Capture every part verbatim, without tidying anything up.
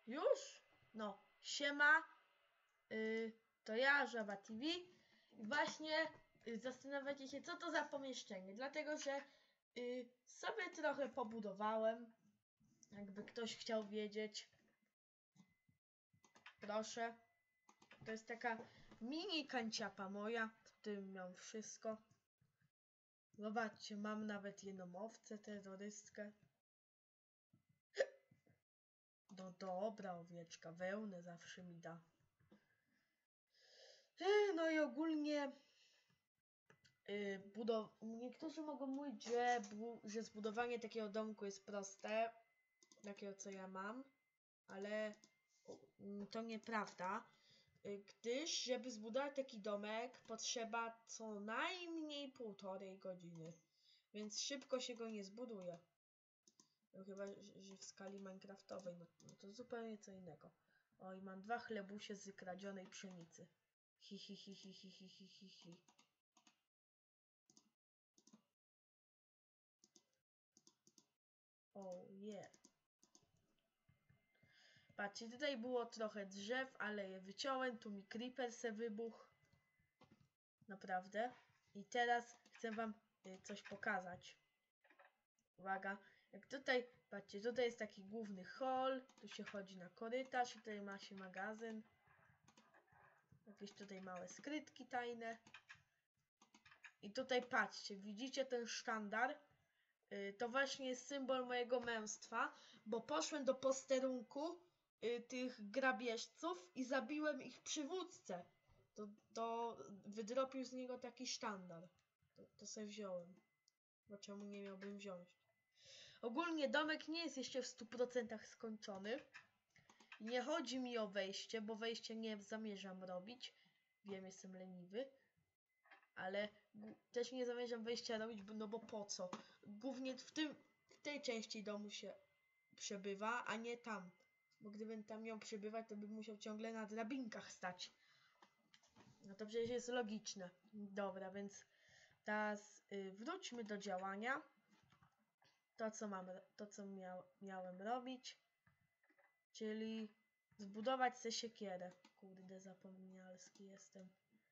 Już? No, siema, yy, to ja, Żaba T V i właśnie yy, zastanawiacie się, co to za pomieszczenie, dlatego że yy, sobie trochę pobudowałem, jakby ktoś chciał wiedzieć, proszę. To jest taka mini kanciapa moja, w którym mam wszystko. Zobaczcie, mam nawet jedną owcę terrorystkę. No dobra, owieczka, wełnę zawsze mi da. No i ogólnie yy, budow... niektórzy mogą mówić, że, bu... że zbudowanie takiego domku jest proste, takiego co ja mam, ale to nieprawda, gdyż żeby zbudować taki domek potrzeba co najmniej półtorej godziny, więc szybko się go nie zbuduje. No chyba, że w skali minecraftowej, no, no to zupełnie co innego. Oj, mam dwa chlebusie z kradzionej pszenicy. Hi, hi, hi, hi, hi, hi, hi, hi, hi. Oh yeah. Patrzcie, tutaj było trochę drzew, ale je wyciąłem. Tu mi creeper se wybuchł. Naprawdę. I teraz chcę wam coś pokazać. Uwaga. Jak tutaj, patrzcie, tutaj jest taki główny hall. Tu się chodzi na korytarz. I tutaj ma się magazyn. Jakieś tutaj małe skrytki tajne. I tutaj patrzcie, widzicie ten sztandar? Yy, to właśnie jest symbol mojego męstwa, bo poszłem do posterunku yy, tych grabieżców i zabiłem ich przywódcę. To, to wydropił z niego taki sztandar. To, to sobie wziąłem. Bo czemu nie miałbym wziąć? Ogólnie domek nie jest jeszcze w stu procentach skończony. Nie chodzi mi o wejście, bo wejście nie zamierzam robić. Wiem, jestem leniwy. Ale też nie zamierzam wejścia robić, no bo po co? Głównie w, tym, w tej części domu się przebywa, a nie tam. Bo gdybym tam miał przebywać, to bym musiał ciągle na drabinkach stać. No to przecież jest logiczne. Dobra, więc teraz y, wróćmy do działania. To, co mam, to, co miał, miałem robić. Czyli zbudować sobie siekierę. Kurde, zapomnialski jestem.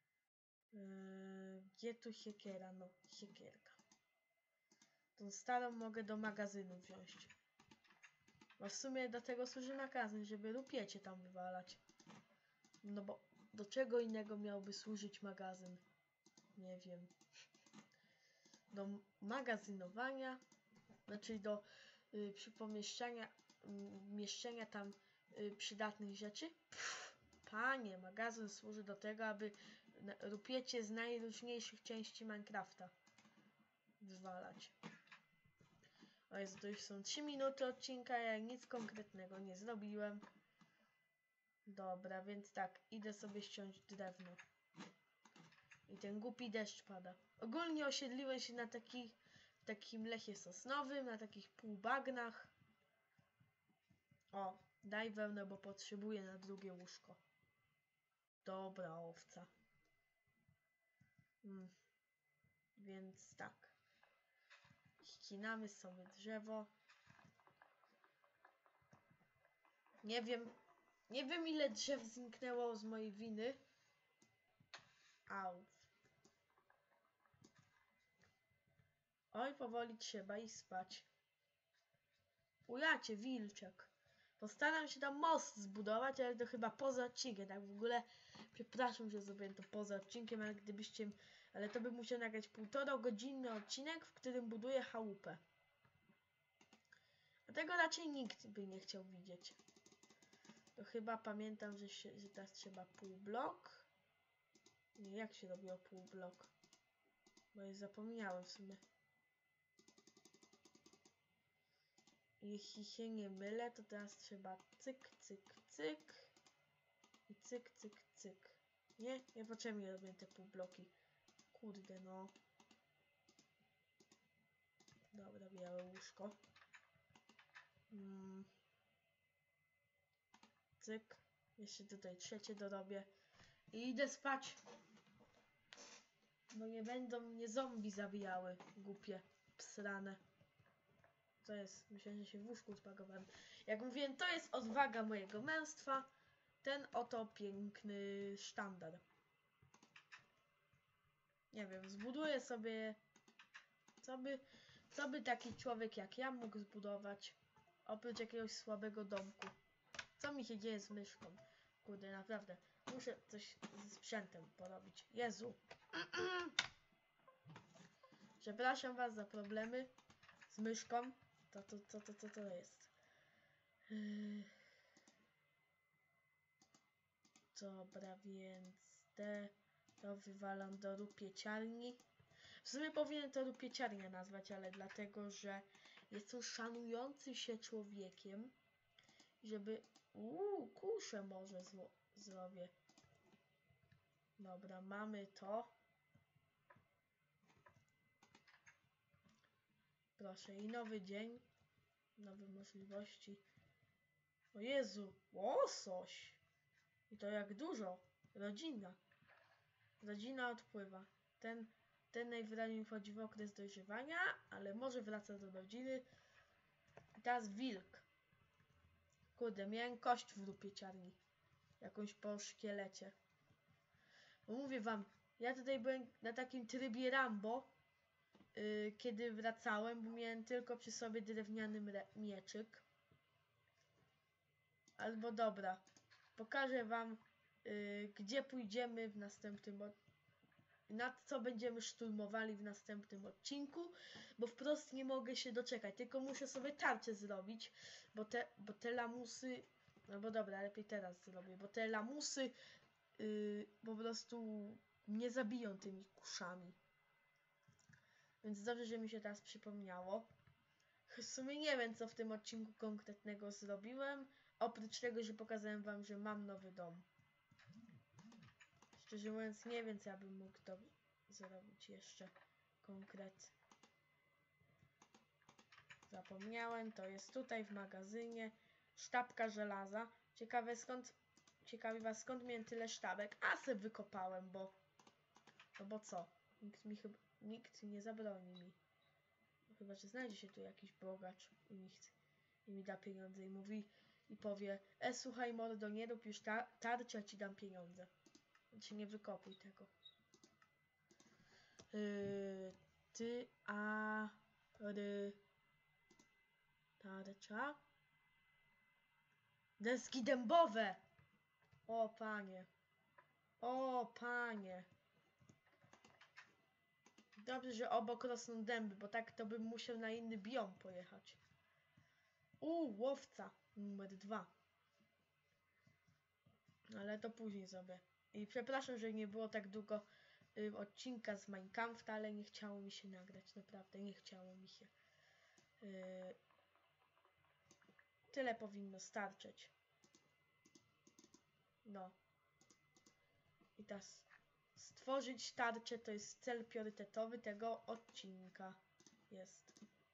Yy, gdzie tu siekiera? No, siekierka. Tą starą mogę do magazynu wziąć. Bo w sumie do tego służy magazyn, żeby rupiecie tam wywalać. No bo do czego innego miałby służyć magazyn? Nie wiem. Do magazynowania, znaczy do y, przypomieszczania, y, mieszczenia tam y, przydatnych rzeczy. Pff, panie, magazyn służy do tego, aby rupiecie z najróżniejszych części Minecrafta wywalać. O Jezu, to już są trzy minuty odcinka, ja nic konkretnego nie zrobiłem. Dobra, więc tak, idę sobie ściąć drewno. I ten głupi deszcz pada. Ogólnie osiedliłem się na taki, takim lesie sosnowym, na takich półbagnach. O, daj wełnę, bo potrzebuję na drugie łóżko. Dobra owca. Hmm. Więc tak. Ścinamy sobie drzewo. Nie wiem, nie wiem ile drzew zniknęło z mojej winy. Au. Oj, powoli trzeba iść spać. Ujacie, wilczek. Postaram się tam most zbudować, ale to chyba poza odcinkiem. Tak w ogóle, przepraszam, że zrobiłem to poza odcinkiem, ale gdybyście... Ale to bym musiał nagrać półtora godzinny odcinek, w którym buduję chałupę. A tego raczej nikt by nie chciał widzieć. To chyba pamiętam, że, się, że teraz trzeba półblok. Nie, jak się robiło półblok? Bo już zapomniałem w sumie. Jeśli się nie mylę, to teraz trzeba cyk, cyk, cyk i cyk, cyk, cyk. Nie? Ja potrzebnie robię te półbloki. Kurde no. Dobra, białe łóżko. Hmm. Cyk. Jeszcze tutaj trzecie dorobię. I idę spać. Bo nie będą mnie zombie zabijały. Głupie. Psrane. to jest, myślę, że się w łóżku zbagowałem. Jak mówiłem, to jest odwaga mojego męstwa. Ten oto piękny sztandar. Nie wiem, zbuduję sobie... Co by, co by taki człowiek jak ja mógł zbudować? Oprócz jakiegoś słabego domku. Co mi się dzieje z myszką? Kurde, naprawdę. Muszę coś ze sprzętem porobić. Jezu. Przepraszam was za problemy z myszką. To, to, to, to, to, to jest. Yy. Dobra, więc te to wywalam do rupieciarni. W sumie powinien to rupieciarnia nazwać, ale dlatego, że jestem szanującym się człowiekiem, żeby... Uuu, kuszę może zło zrobię. Dobra, mamy to. Proszę, i nowy dzień. Nowe możliwości. O Jezu, łosoś! I to jak dużo. Rodzina. Rodzina odpływa. Ten, ten najwyraźniej wchodzi w okres dojrzewania, ale może wraca do rodziny. I teraz wilk. Kurde, miałem kość w rupieciarni. Jakąś po szkielecie. Bo mówię wam, ja tutaj byłem na takim trybie Rambo, yy, kiedy wracałem, bo miałem tylko przy sobie drewniany mieczyk. Albo dobra, pokażę wam, yy, gdzie pójdziemy w następnym odcinku. Nad co będziemy szturmowali w następnym odcinku, bo wprost nie mogę się doczekać, tylko muszę sobie tarczę zrobić, bo te, bo te lamusy, no bo dobra, lepiej teraz zrobię, bo te lamusy yy, po prostu mnie zabiją tymi kuszami. Więc dobrze, że mi się teraz przypomniało. W sumie nie wiem, co w tym odcinku konkretnego zrobiłem, oprócz tego, że pokazałem wam, że mam nowy dom. Szczerze mówiąc, nie wiem, co ja bym mógł to zrobić jeszcze konkret. Zapomniałem, to jest tutaj w magazynie. Sztabka żelaza. Ciekawe skąd, ciekawi was, skąd miałem tyle sztabek. A se wykopałem, bo... No bo co? Nikt mi chyba... Nikt nie zabroni mi. Chyba, że znajdzie się tu jakiś bogacz i mi, chce, i mi da pieniądze i mówi... I powie, e słuchaj mordo, nie rób już ta tarcia, ci dam pieniądze. Znaczy nie wykopuj tego. Yy, ty, a, ry, tarcza. Deski dębowe! O panie. O panie. Dobrze, że obok rosną dęby, bo tak to bym musiał na inny biom pojechać. U, łowca numer dwa. Ale to później sobie. I przepraszam, że nie było tak długo y, odcinka z Minecrafta, ale nie chciało mi się nagrać. Naprawdę, nie chciało mi się. Y, tyle powinno starczyć. No. I teraz stworzyć tarczę to jest cel priorytetowy tego odcinka. Jest.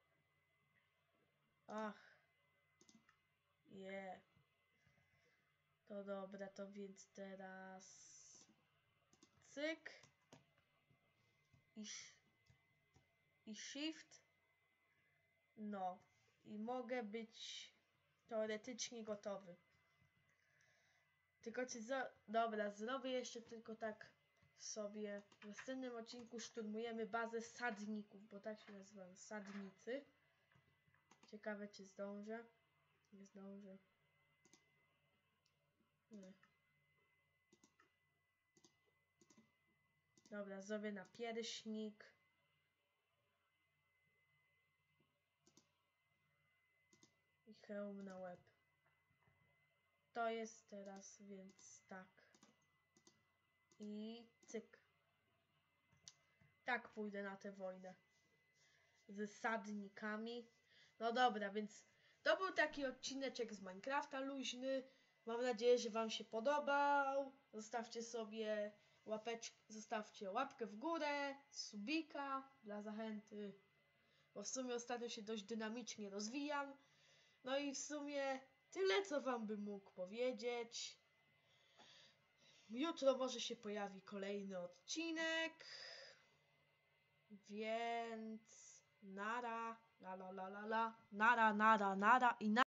Ach. Je. Yeah. To dobra, to więc teraz cyk i, i shift. No. I mogę być teoretycznie gotowy. Tylko czy za... Dobra, zrobię jeszcze tylko tak sobie. W następnym odcinku szturmujemy bazę sadników, bo tak się nazywają, sadnicy. Ciekawe, czy zdążę. Nie zdążę. Nie. Dobra, zrobię napierśnik. I hełm na łeb. To jest teraz, więc tak. I cyk. Tak pójdę na tę wojnę. Z sadnikami. No dobra, więc to był taki odcineczek z Minecrafta luźny. Mam nadzieję, że wam się podobał. Zostawcie sobie łapeczkę, zostawcie łapkę w górę, subika dla zachęty. Bo w sumie ostatnio się dość dynamicznie rozwijam. No i w sumie tyle, co wam bym mógł powiedzieć. Jutro może się pojawi kolejny odcinek. Więc nara. La la la la la. Nara, nara, nara i na